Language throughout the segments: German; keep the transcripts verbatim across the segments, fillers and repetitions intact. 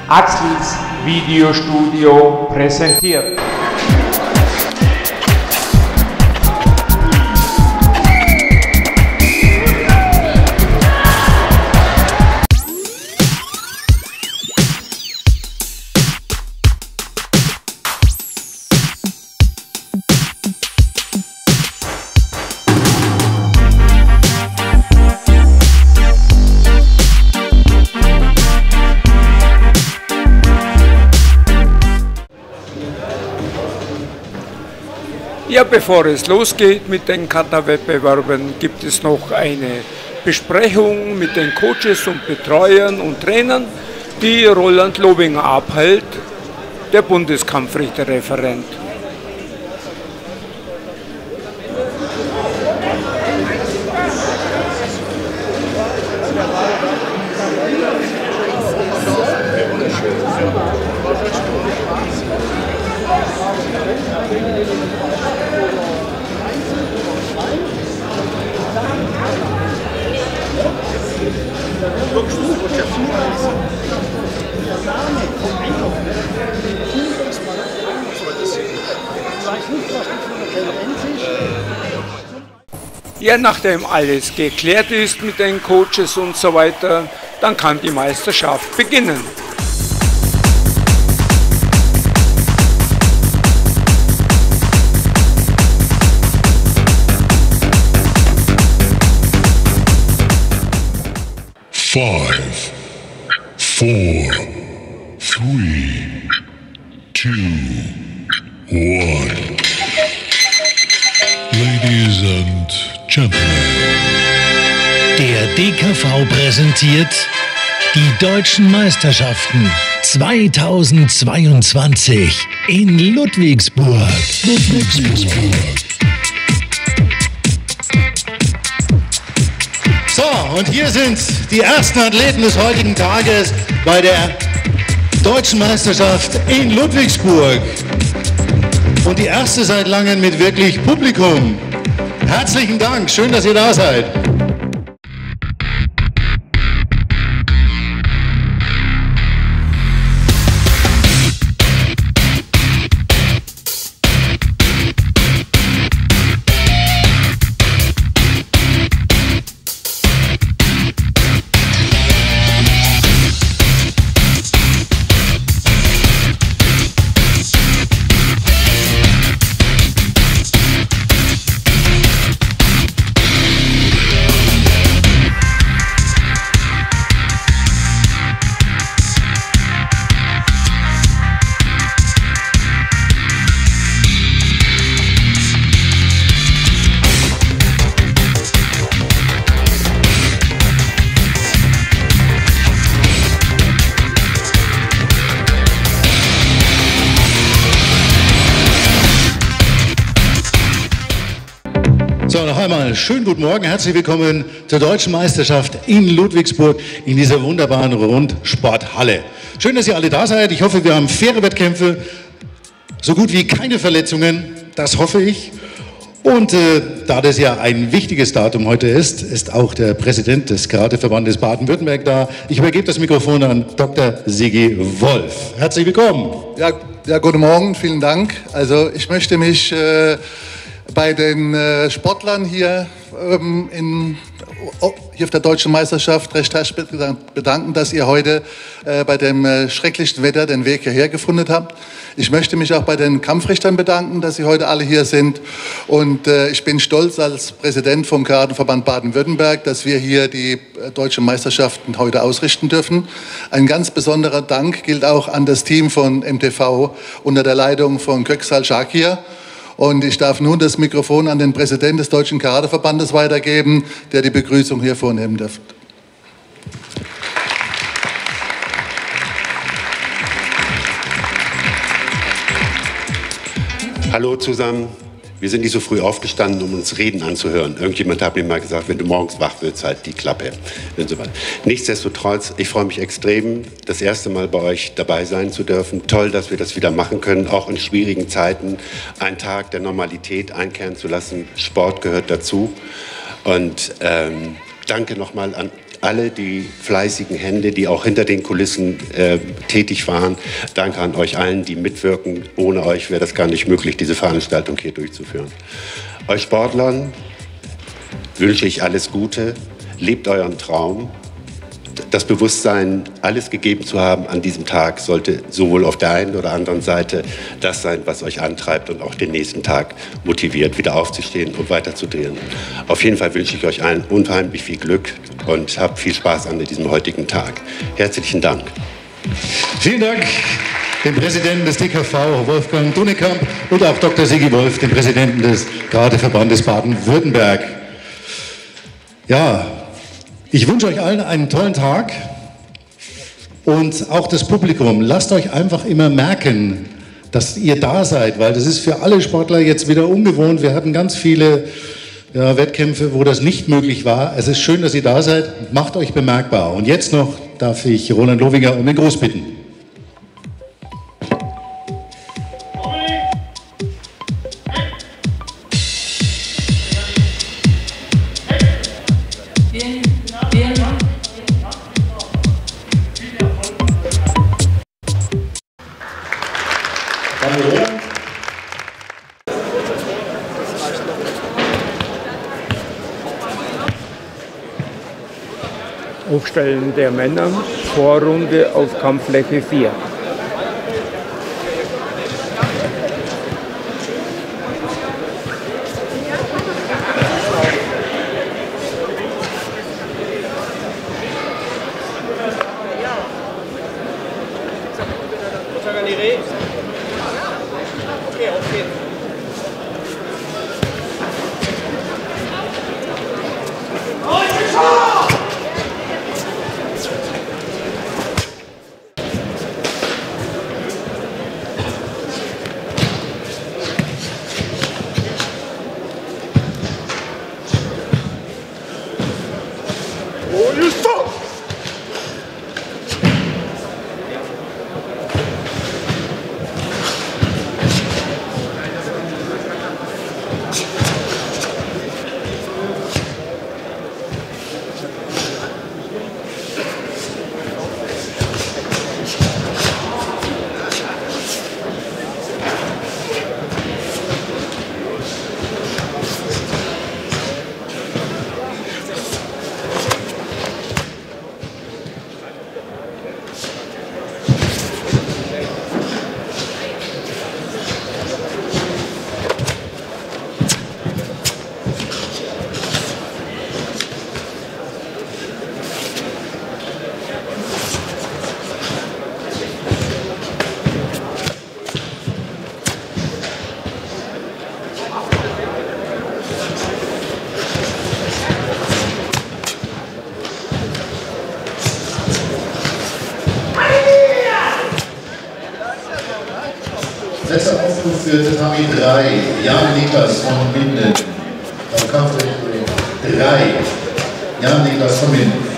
Axels Videostudio präsentiert. Ja, bevor es losgeht mit den Kata-Wettbewerben, gibt es noch eine Besprechung mit den Coaches und Betreuern und Trainern, die Roland Lobinger abhält, der Bundeskampfrichterreferent. Ja, nachdem alles geklärt ist mit den Coaches und so weiter, dann kann die Meisterschaft beginnen. Five, four, three, two, one. Ladies and Gentlemen. Der D K V präsentiert die Deutschen Meisterschaften zweitausendzweiundzwanzig in Ludwigsburg. Ludwigsburg. So, und hier sind die ersten Athleten des heutigen Tages bei der Deutschen Meisterschaft in Ludwigsburg. Und die erste seit langem mit wirklich Publikum. Herzlichen Dank, schön, dass ihr da seid. So, noch einmal schönen guten Morgen, herzlich willkommen zur Deutschen Meisterschaft in Ludwigsburg in dieser wunderbaren Rundsporthalle. Schön, dass ihr alle da seid. Ich hoffe, wir haben faire Wettkämpfe, so gut wie keine Verletzungen, das hoffe ich. Und äh, da das ja ein wichtiges Datum heute ist, ist auch der Präsident des Karateverbandes Baden-Württemberg da. Ich übergebe das Mikrofon an Doktor Sigi Wolf. Herzlich willkommen. Ja, ja, guten Morgen, vielen Dank. Also ich möchte mich äh, bei den äh, Sportlern hier, ähm, in, oh, hier auf der Deutschen Meisterschaft recht herzlich bedanken, dass ihr heute äh, bei dem äh, schrecklichen Wetter den Weg hierher gefunden habt. Ich möchte mich auch bei den Kampfrichtern bedanken, dass sie heute alle hier sind. Und äh, ich bin stolz als Präsident vom Karateverband Baden-Württemberg, dass wir hier die äh, Deutschen Meisterschaften heute ausrichten dürfen. Ein ganz besonderer Dank gilt auch an das Team von M T V unter der Leitung von Köksal Shakir. Und ich darf nun das Mikrofon an den Präsidenten des Deutschen Karateverbandes weitergeben, der die Begrüßung hier vornehmen darf. Hallo zusammen. Wir sind nicht so früh aufgestanden, um uns Reden anzuhören. Irgendjemand hat mir mal gesagt, wenn du morgens wach wirst, halt die Klappe. Und so weiter. Nichtsdestotrotz, ich freue mich extrem, das erste Mal bei euch dabei sein zu dürfen. Toll, dass wir das wieder machen können, auch in schwierigen Zeiten einen Tag der Normalität einkehren zu lassen. Sport gehört dazu. Und ähm, danke nochmal an alle die fleißigen Hände, die auch hinter den Kulissen äh, tätig waren. Danke an euch allen, die mitwirken. Ohne euch wäre das gar nicht möglich, diese Veranstaltung hier durchzuführen. Euch Sportlern wünsche ich alles Gute. Lebt euren Traum. Das Bewusstsein, alles gegeben zu haben an diesem Tag, sollte sowohl auf der einen oder anderen Seite das sein, was euch antreibt und auch den nächsten Tag motiviert, wieder aufzustehen und weiterzudrehen. Auf jeden Fall wünsche ich euch allen unheimlich viel Glück und habt viel Spaß an diesem heutigen Tag. Herzlichen Dank. Vielen Dank dem Präsidenten des D K V, Wolfgang Dunekamp, und auch Doktor Sigi Wolf, dem Präsidenten des Karateverbandes Baden-Württemberg. Ja, ich wünsche euch allen einen tollen Tag und auch das Publikum. Lasst euch einfach immer merken, dass ihr da seid, weil das ist für alle Sportler jetzt wieder ungewohnt. Wir hatten ganz viele ja, Wettkämpfe, wo das nicht möglich war. Es ist schön, dass ihr da seid. Macht euch bemerkbar. Und jetzt noch darf ich Roland Lowinger um den Gruß bitten. Aufstellen der Männer, Vorrunde auf Kampffläche vier. Letzter Aufruf für Tatami drei, Jan Niklas von Minden. Auf Kampffläche drei, Jan Niklas von Minden.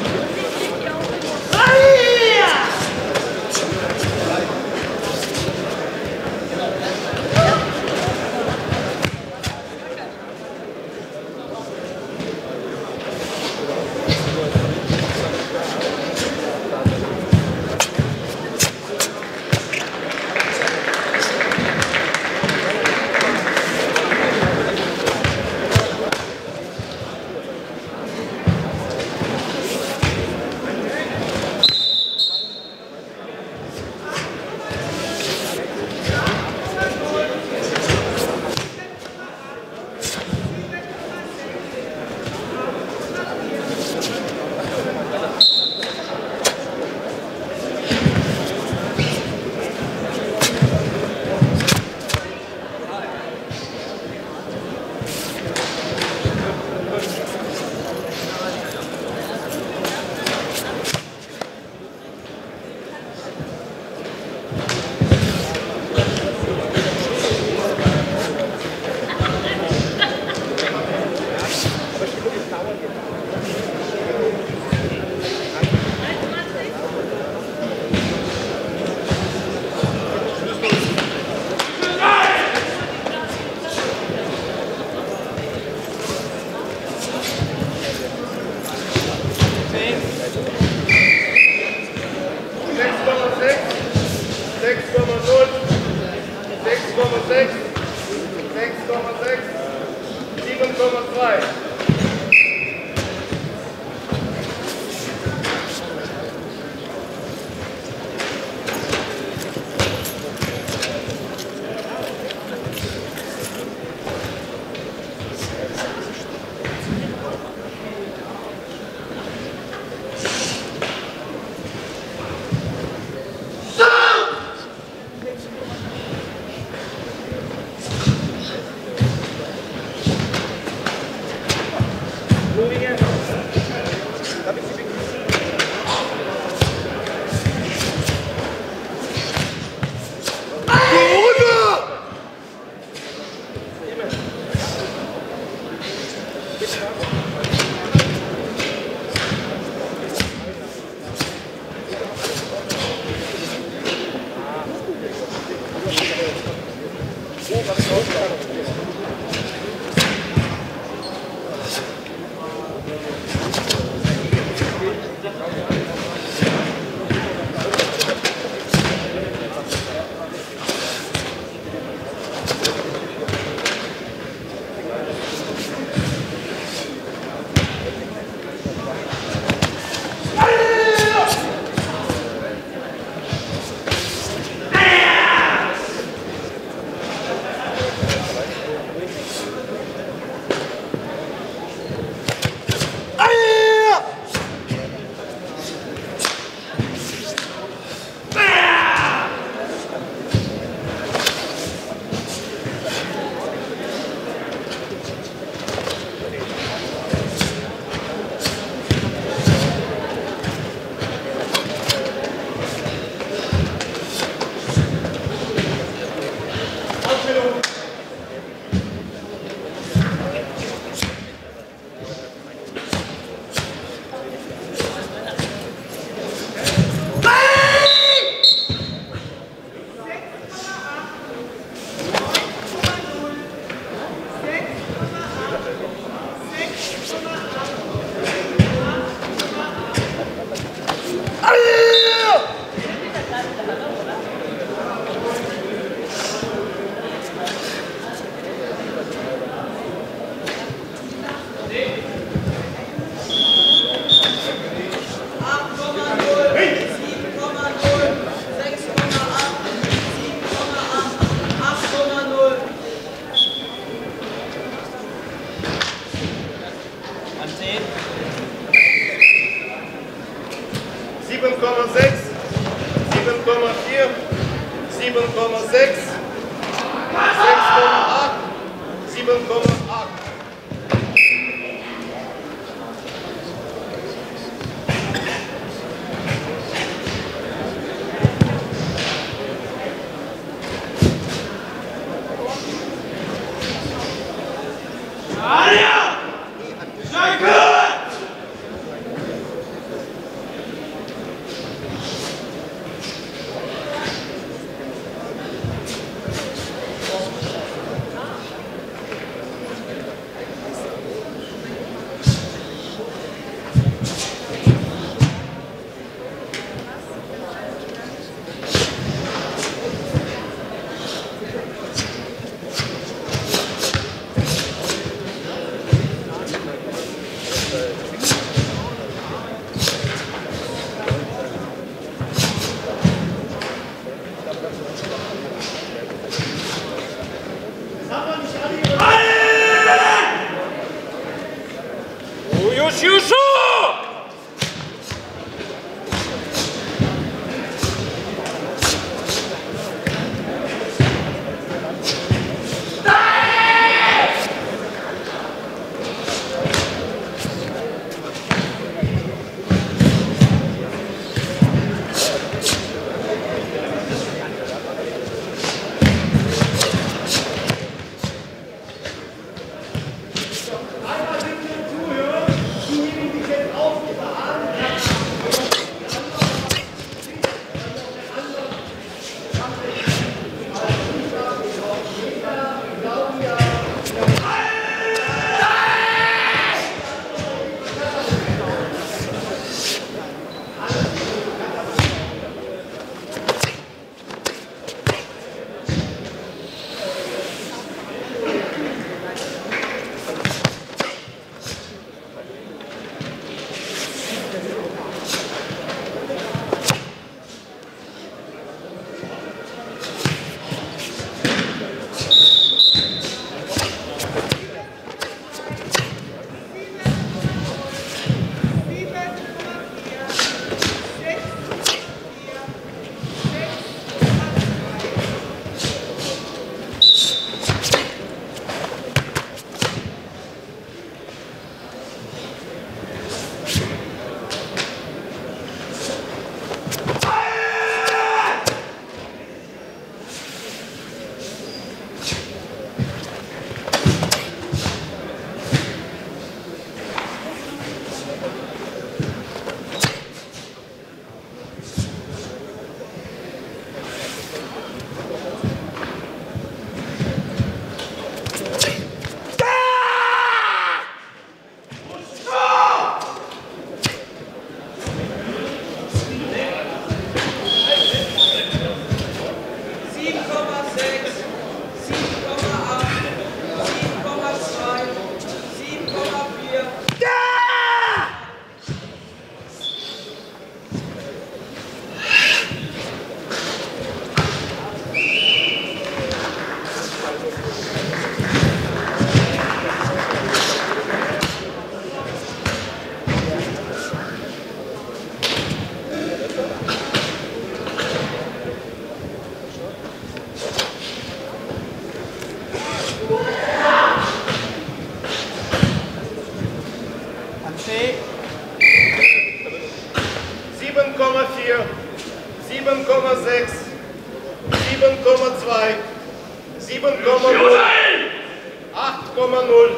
null, sechs Komma sechs, sechs Komma sechs, sieben Komma zwei. sieben Komma sechs, sieben Komma vier, sieben Komma sechs, sechs Komma acht, sieben Komma acht. sieben Komma vier, sieben Komma sechs, sieben Komma zwei, sieben Komma null, acht Komma null.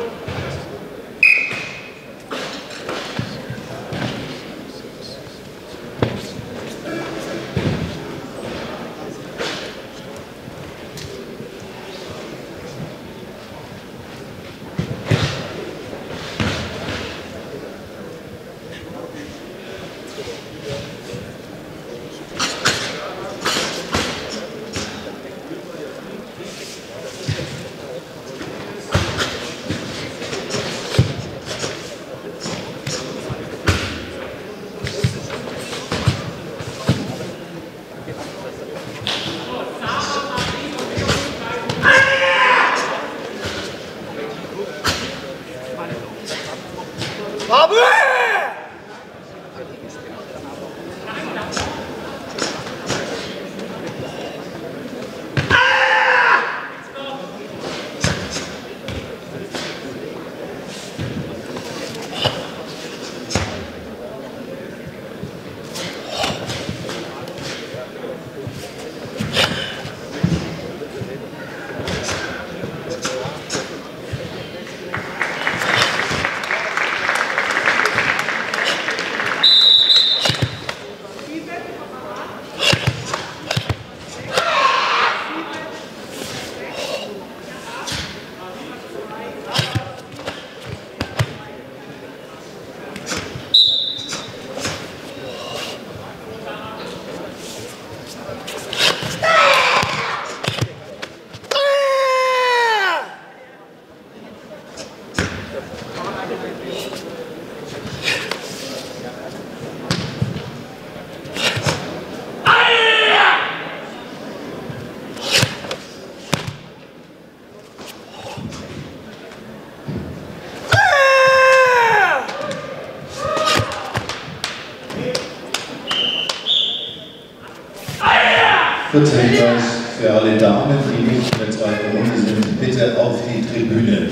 Kurzer Hinweis für alle Damen, die nicht in der zweiten Runde sind, bitte auf die Tribüne.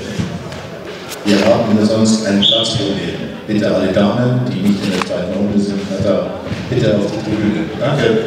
Wir haben hier sonst ein Platzproblem. Bitte alle Damen, die nicht in der zweiten Runde sind, bitte auf die Tribüne. Danke.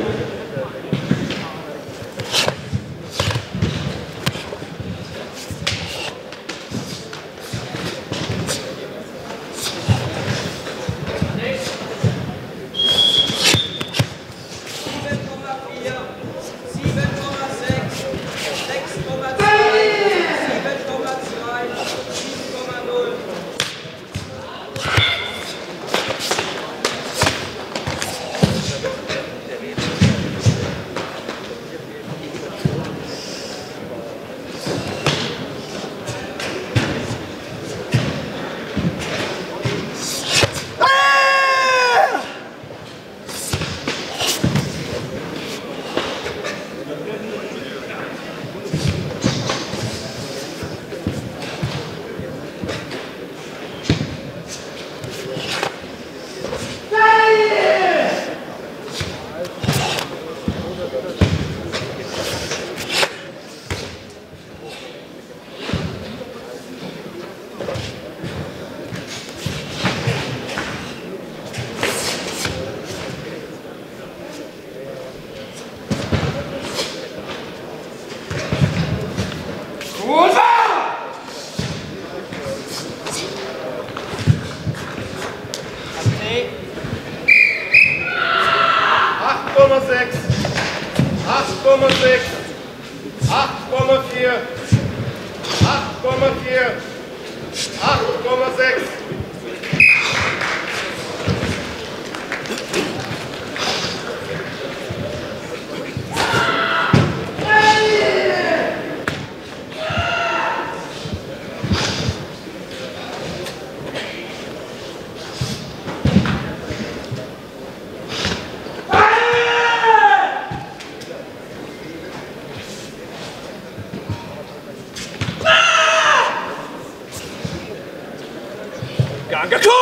Danke, Kuh!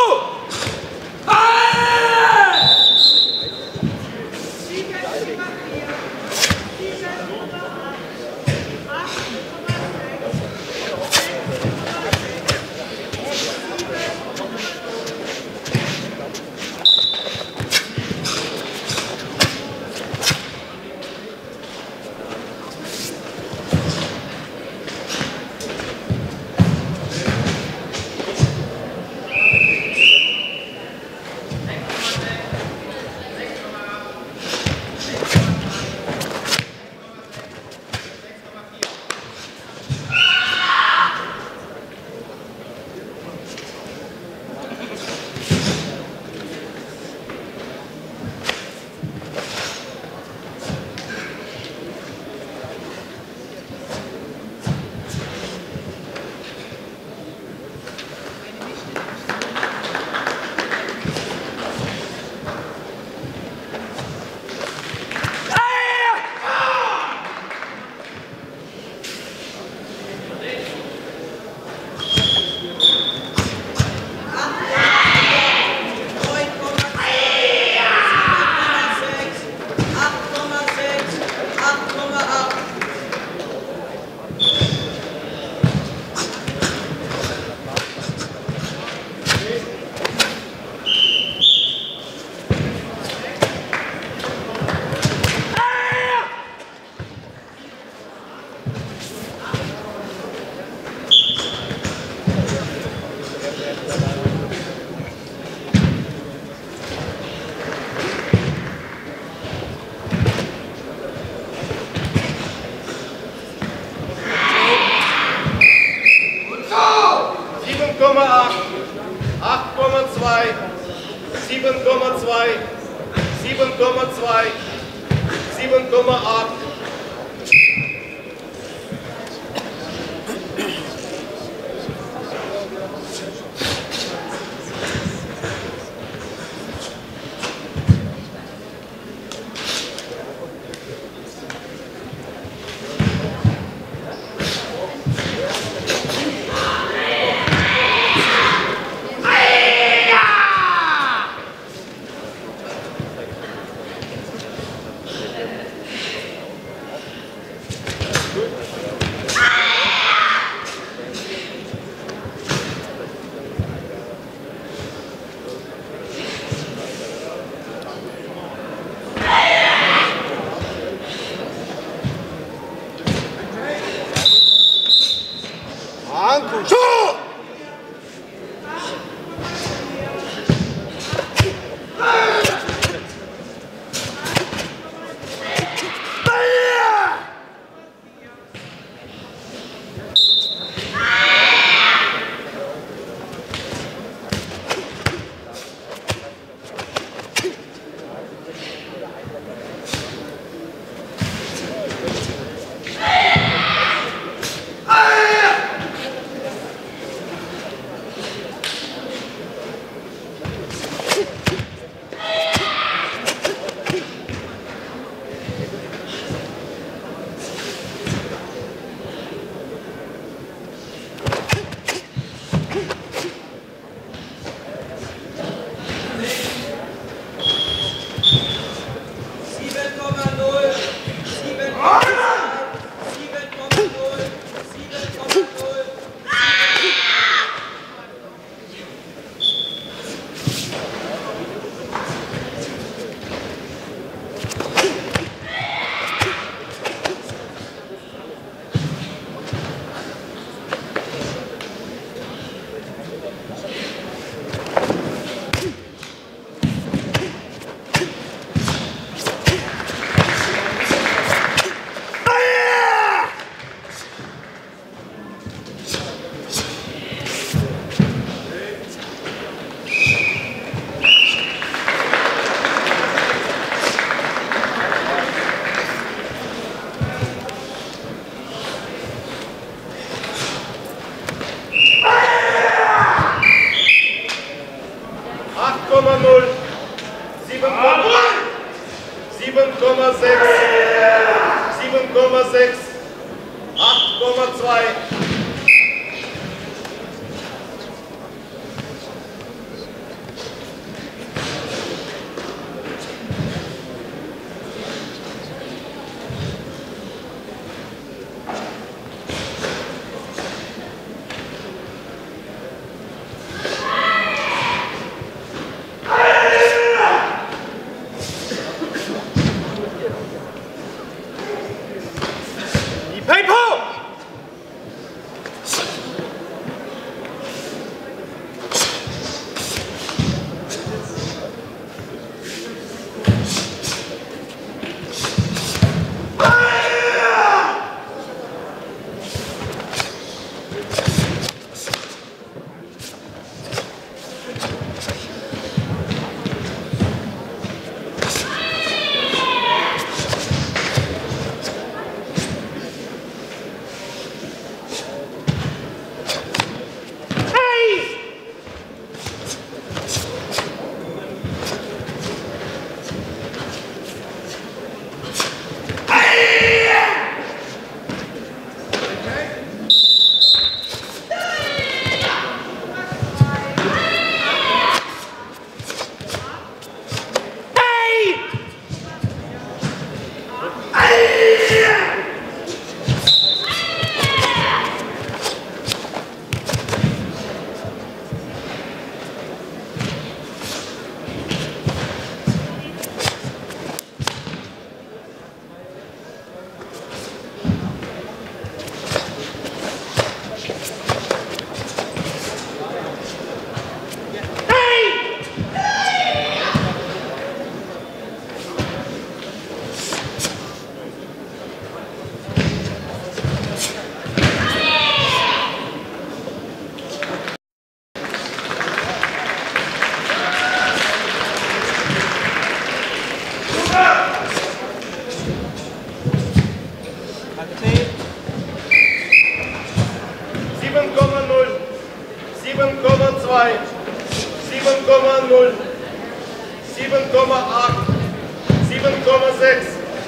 zwei, sieben Komma null, sieben Komma acht, sieben Komma sechs.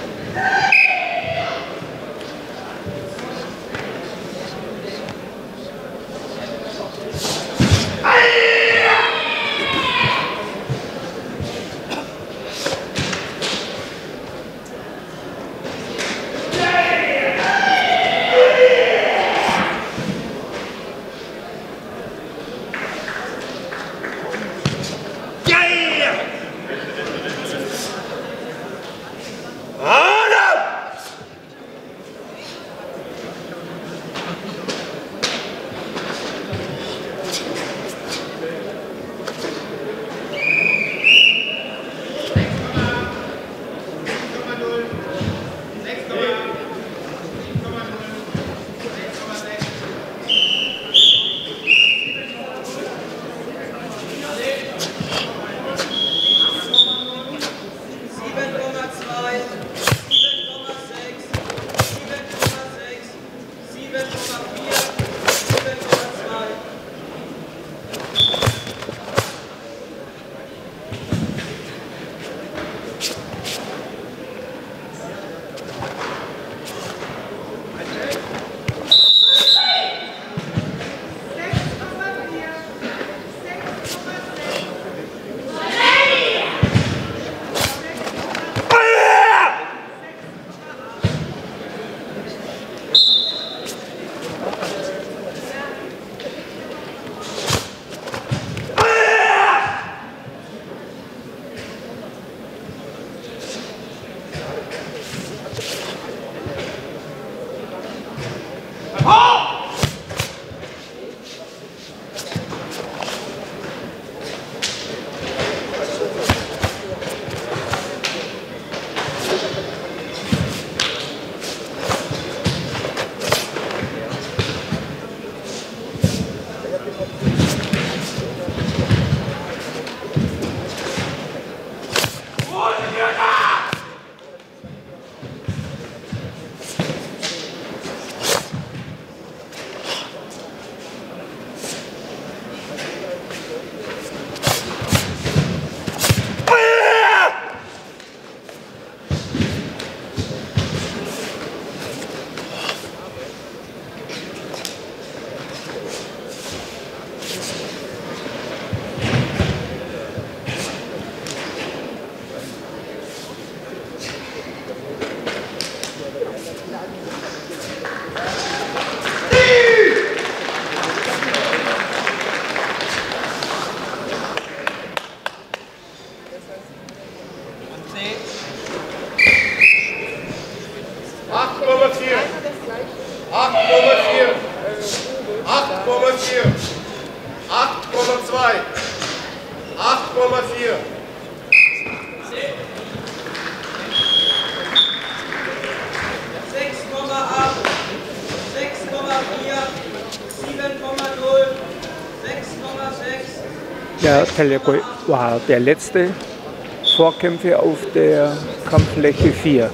Der Telekoi war der letzte Vorkämpfer auf der Kampffläche vier.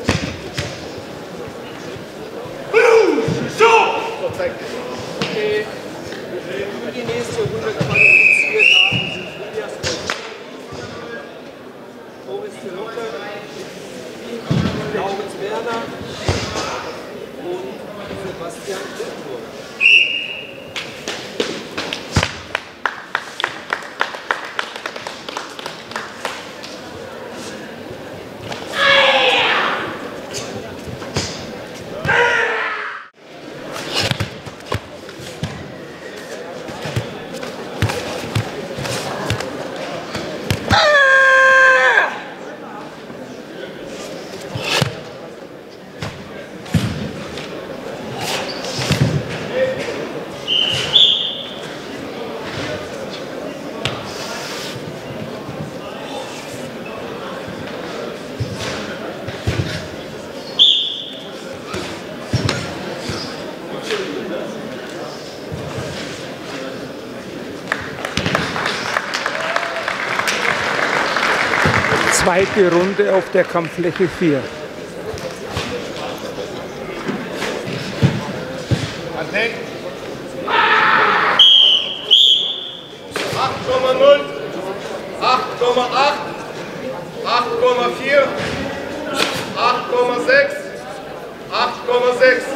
Okay. Zweite Runde auf der Kampffläche vier. acht Komma null, acht Komma acht, acht Komma vier, acht Komma sechs, acht Komma sechs.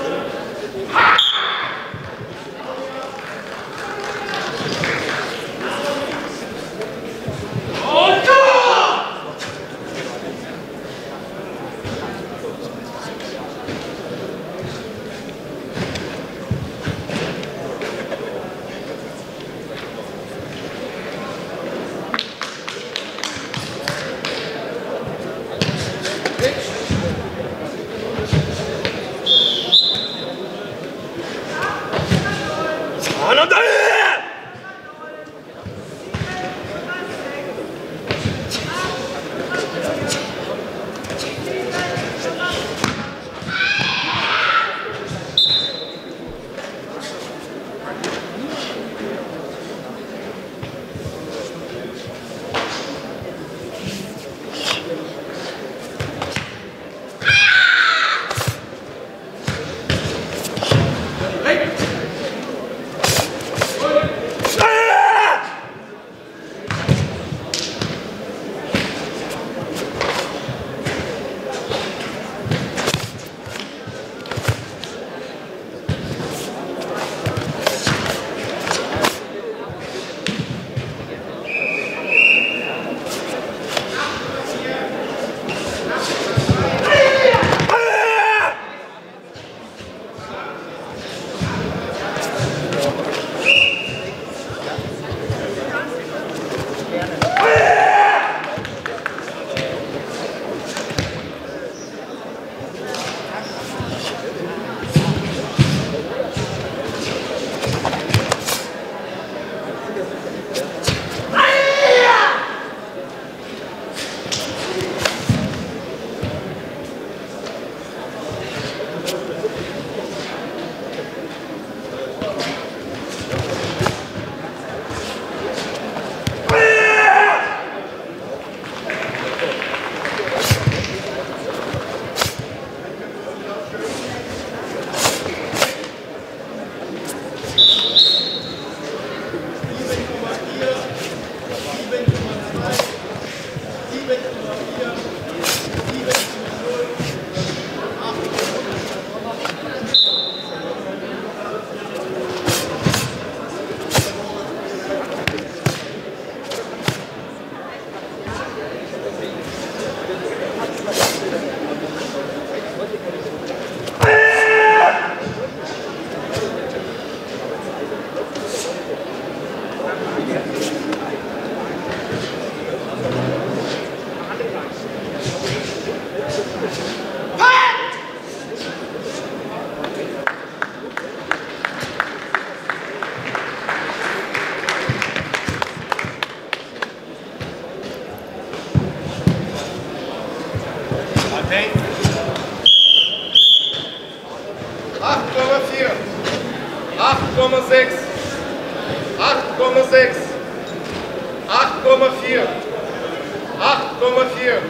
acht Komma vier, acht Komma sechs, acht Komma sechs, acht Komma vier, acht Komma vier.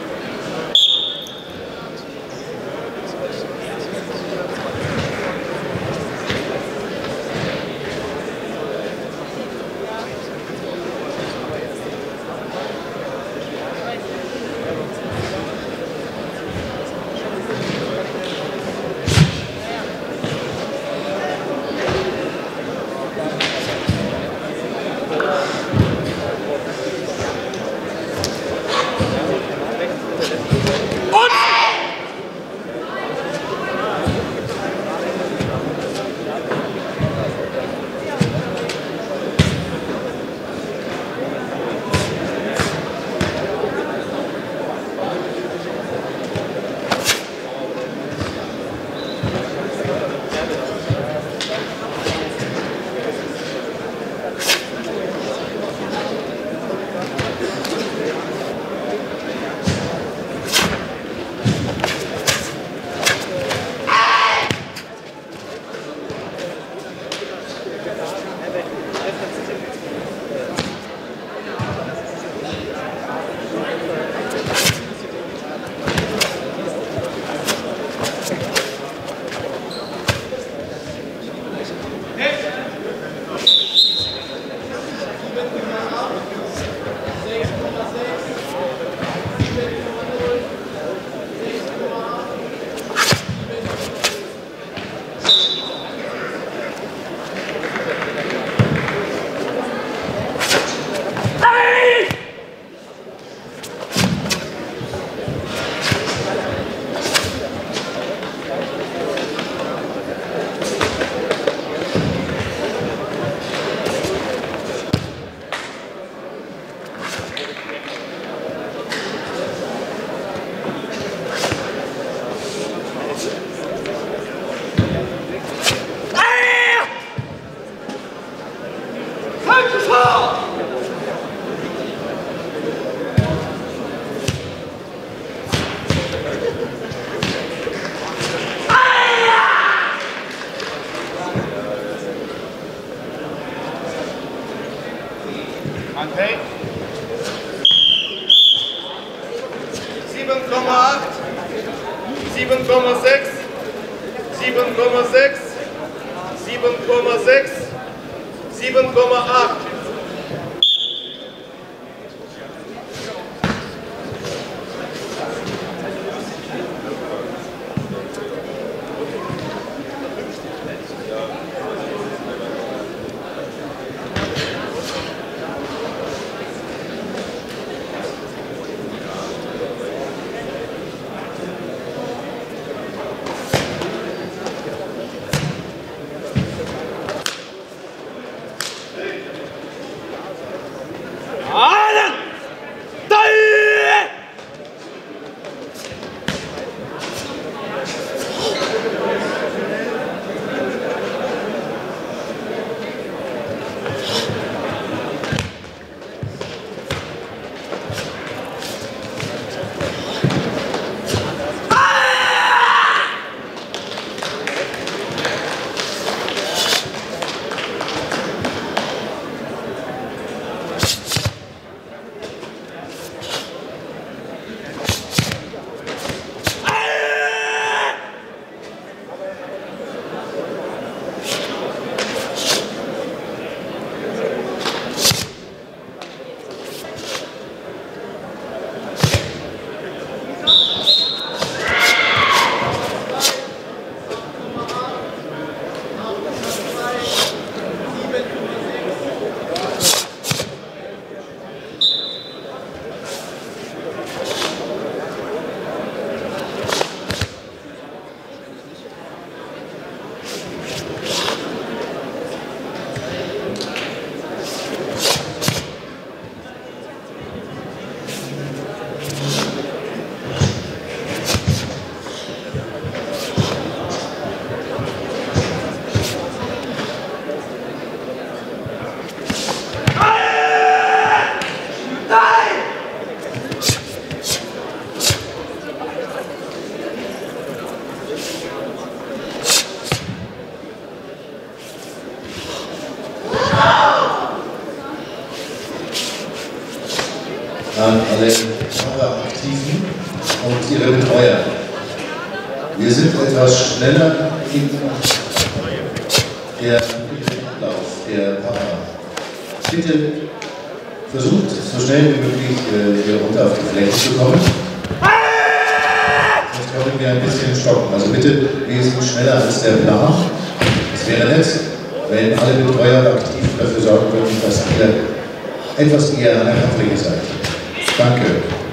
sieben Komma acht, sieben Komma sechs, sieben Komma sechs, sieben Komma sechs, sieben Komma acht. An alle Aktiven und ihre Betreuer. Wir sind etwas schneller in der Ablauf der Para. Bitte versucht, so schnell wie möglich äh, hier runter auf die Fläche zu kommen. Sonst wollen wir ein bisschen stoppen. Also bitte wesentlich schneller als der Plan. Es wäre nett, wenn alle Betreuer aktiv dafür sorgen würden, dass ihr etwas eher an der Kampffläche seid. Danke.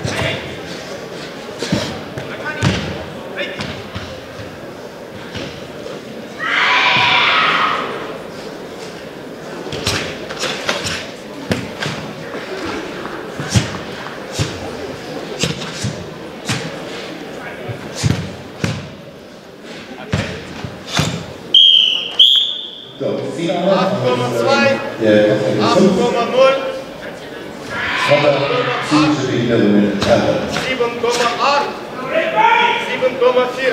acht Komma zwei, acht Komma null, sieben Komma acht, sieben Komma vier.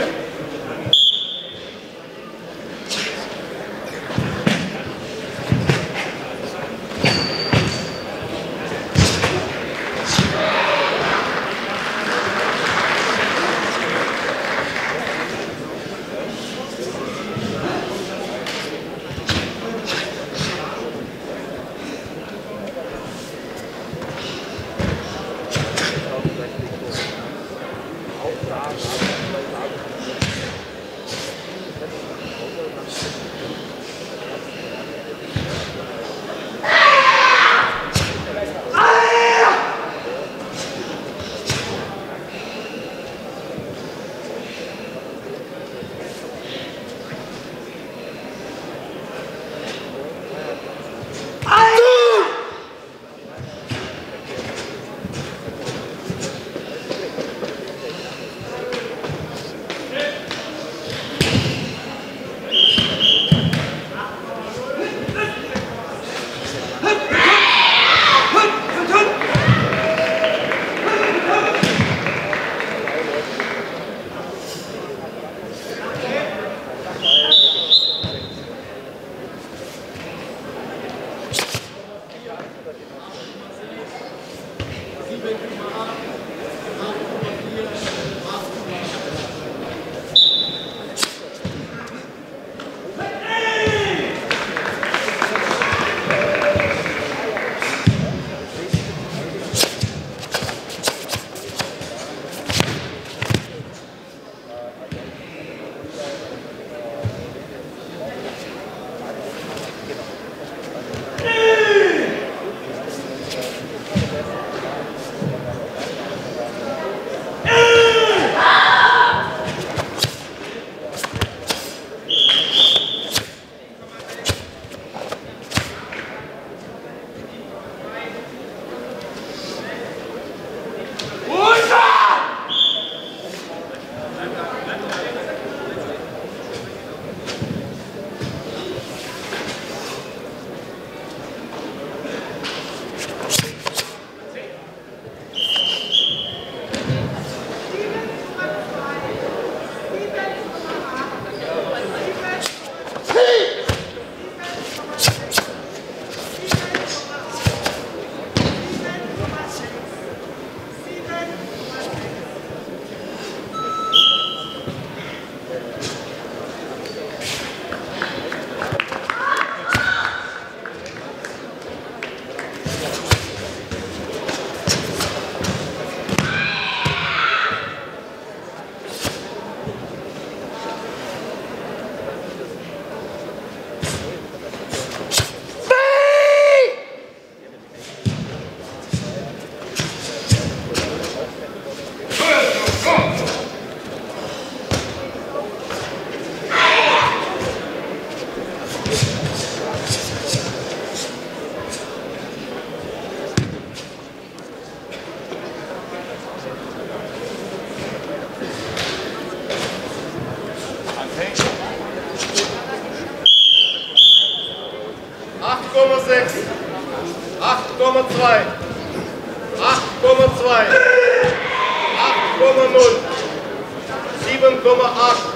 zwei, acht Komma zwei, acht Komma null, sieben Komma acht.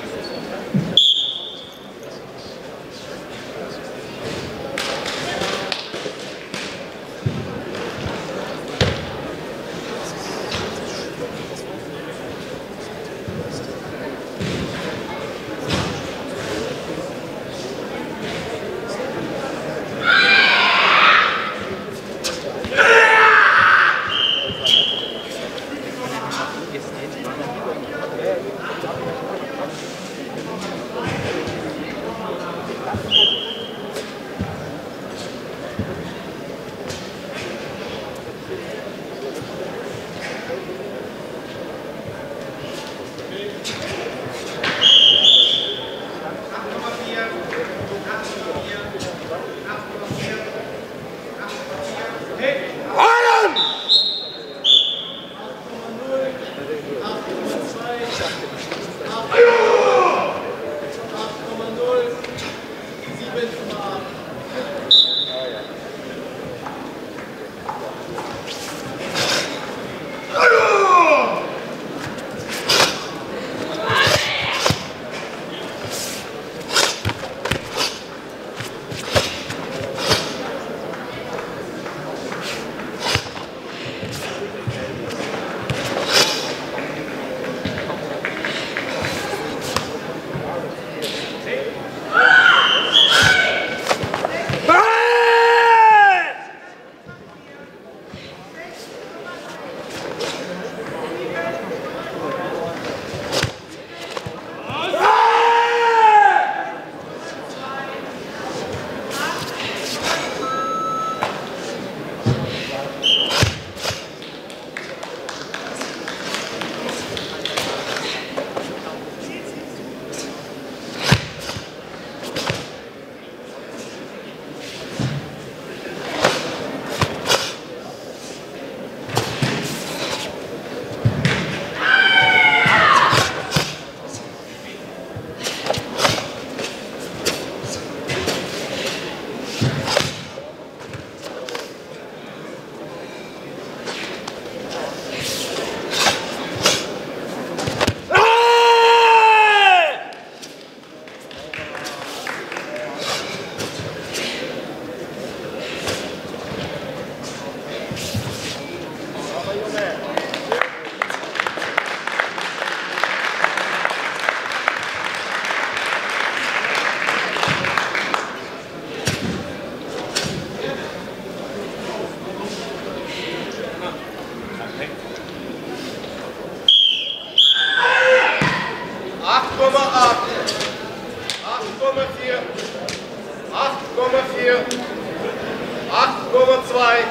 acht Komma zwei,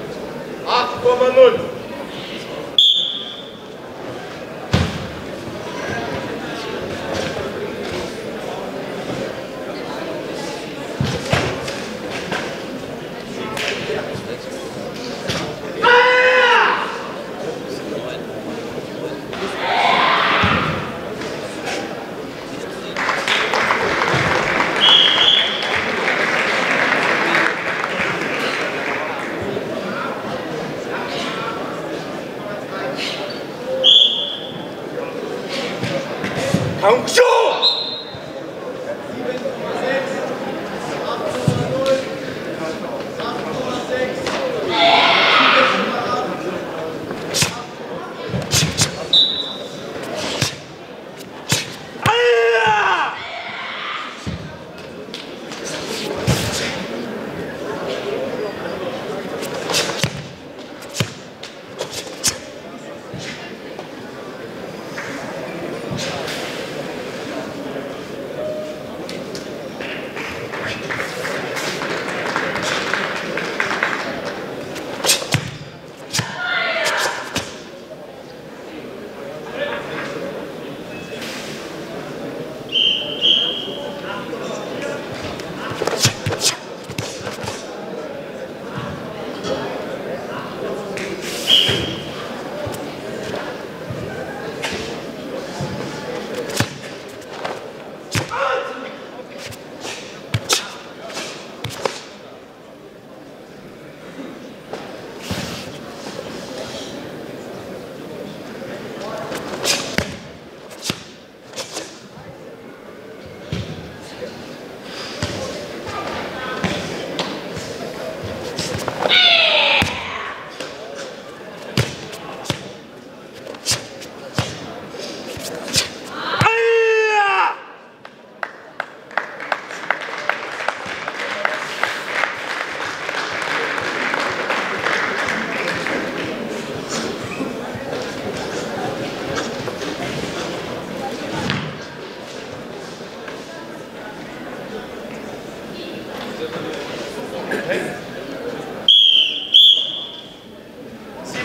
acht Komma null.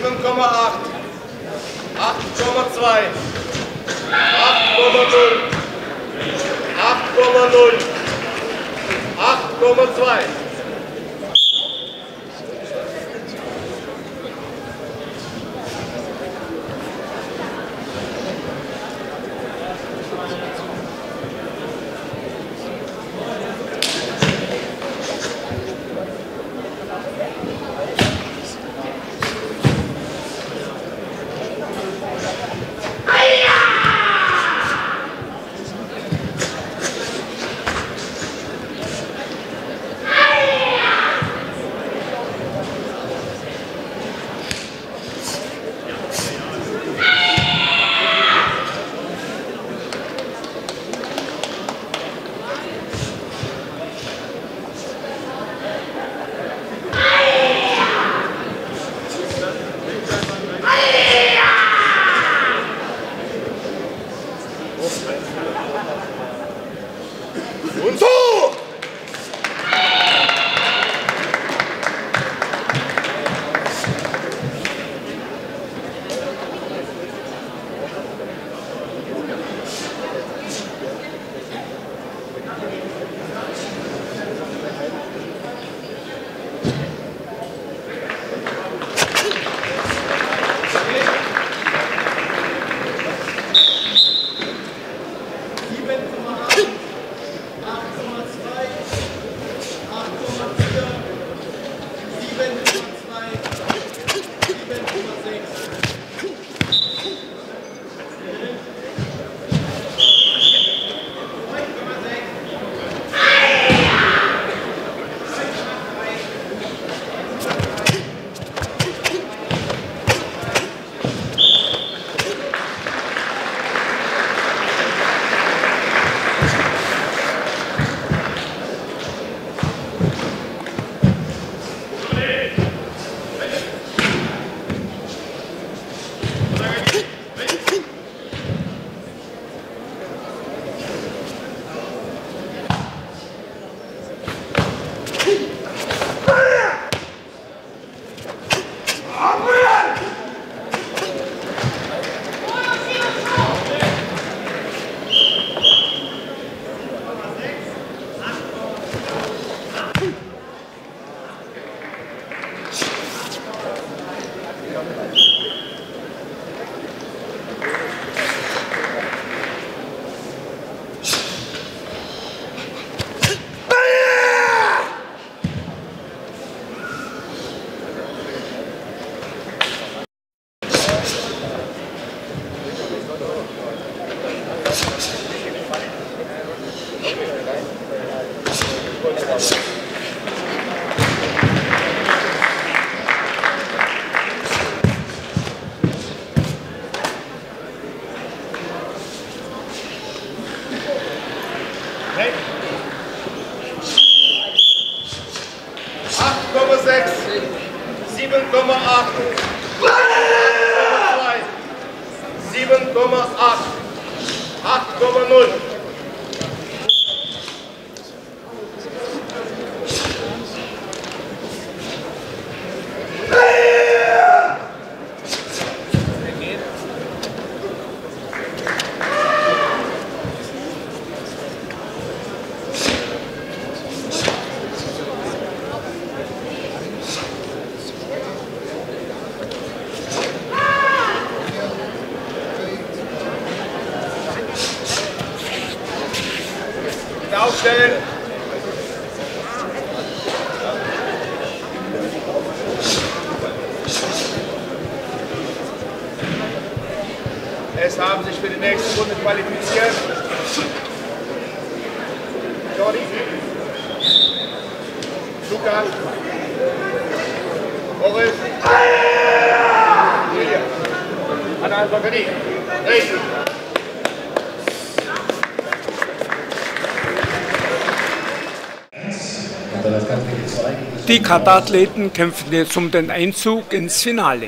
sieben Komma acht, acht Komma zwei, acht Komma null, acht Komma null, acht Komma zwei. Und so! acht Komma sechs, sieben Komma acht, sieben Komma acht, acht Komma null. Aufstellen. Es haben sich für die nächste Runde qualifiziert Jordi, Luca, Boris, Julia, Anna Alpakani, Regen. Die Kata-Athleten kämpfen jetzt um den Einzug ins Finale.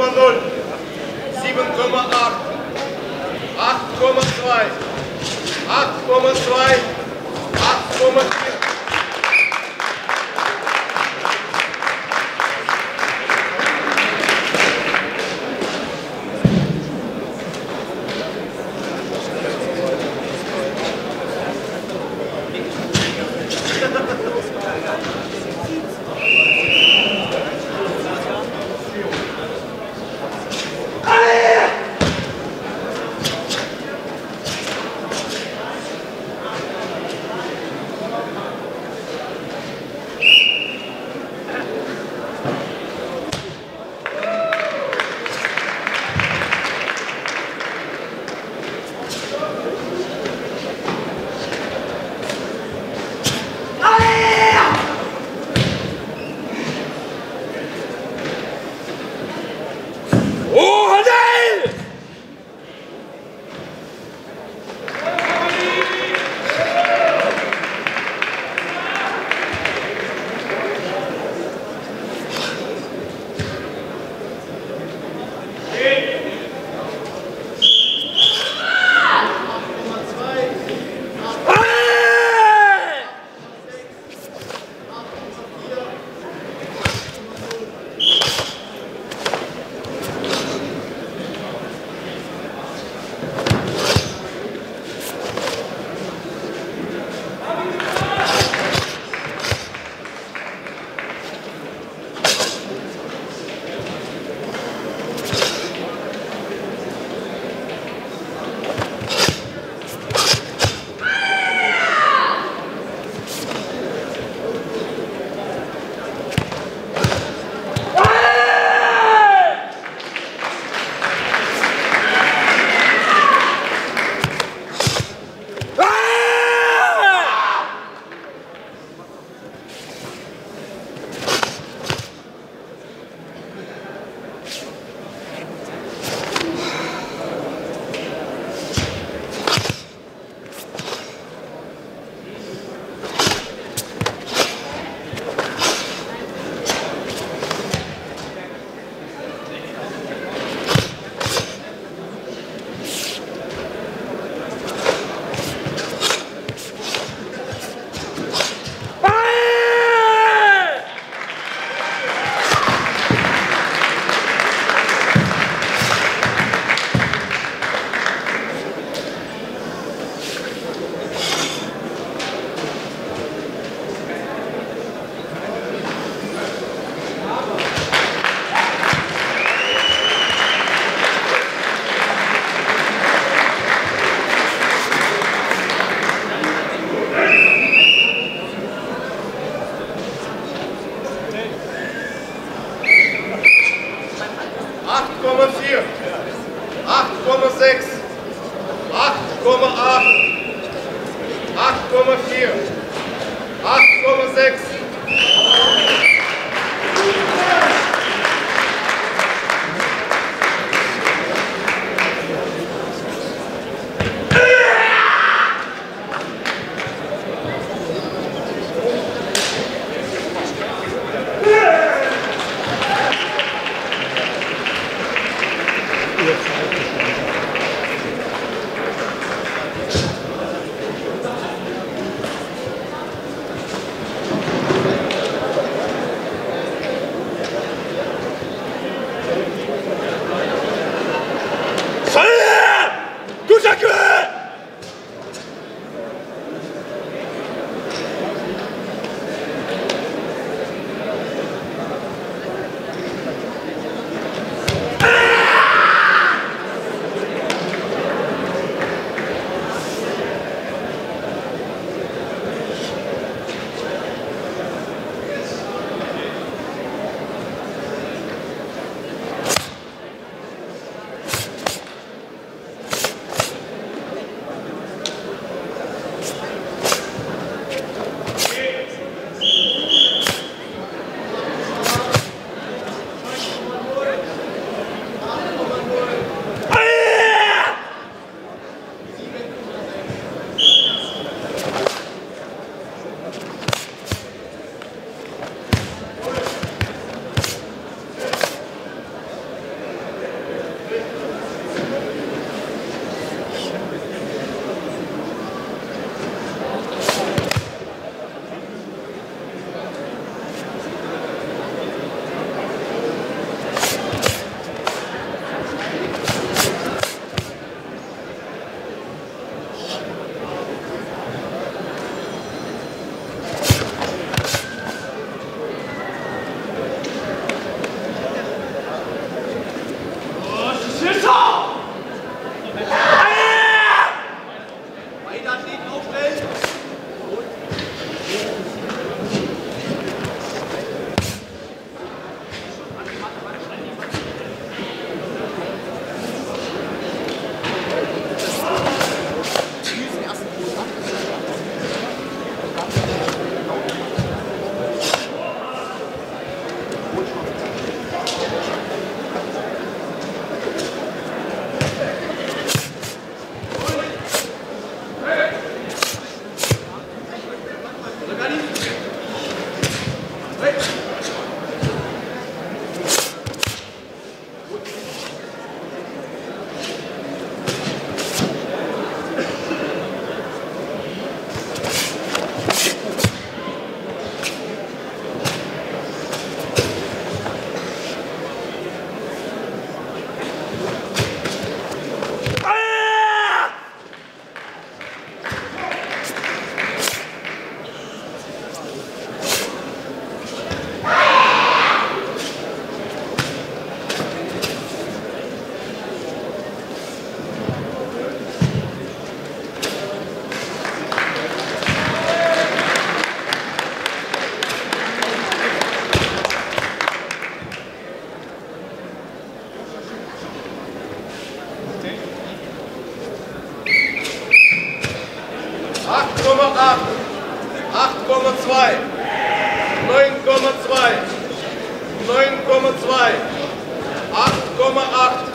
null, sieben Komma acht, acht Komma zwei, acht Komma zwei, acht Komma vier. acht, acht Komma zwei, neun Komma zwei, neun Komma zwei, acht Komma acht.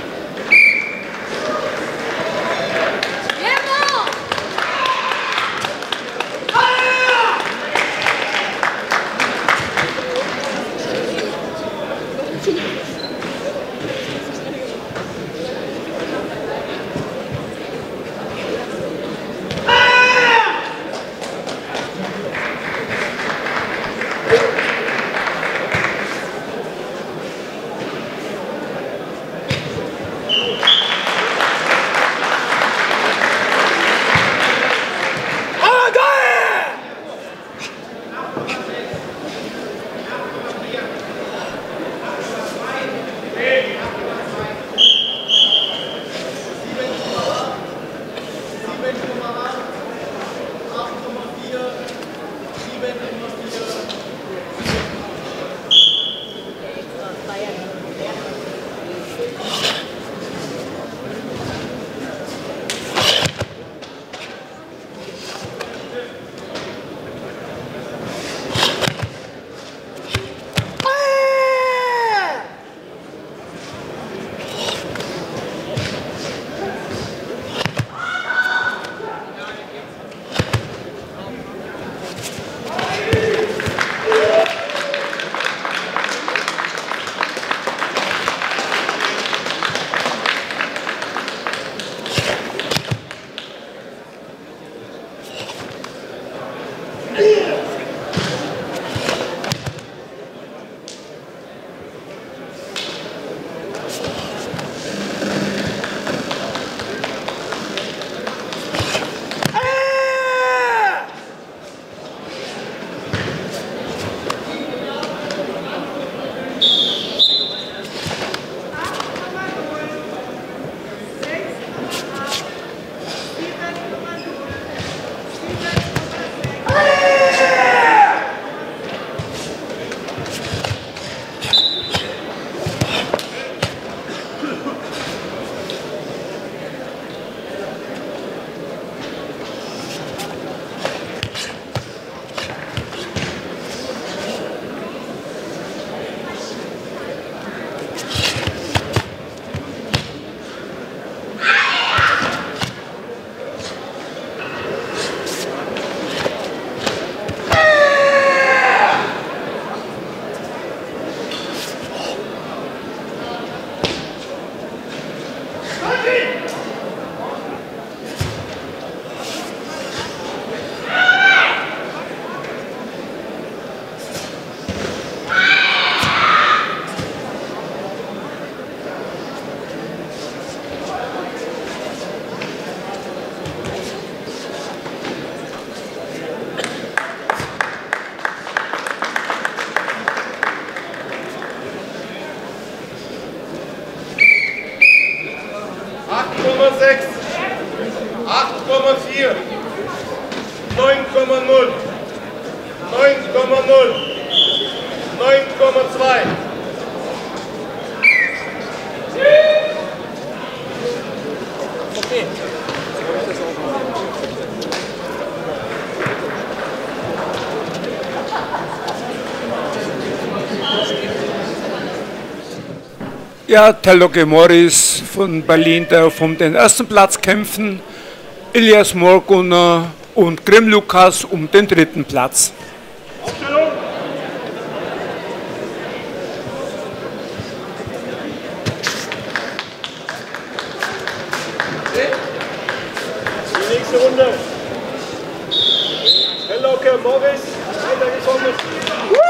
acht Komma sechs, acht Komma vier, neun Komma null, neun Komma null, neun Komma zwei. Okay. Ja, Teloge Morris von Berlin darf um den ersten Platz kämpfen, Elias Morguner und Grimm Lukas um den dritten Platz. Aufstellung. Die nächste Runde. Teloge Morris, weitergekommen.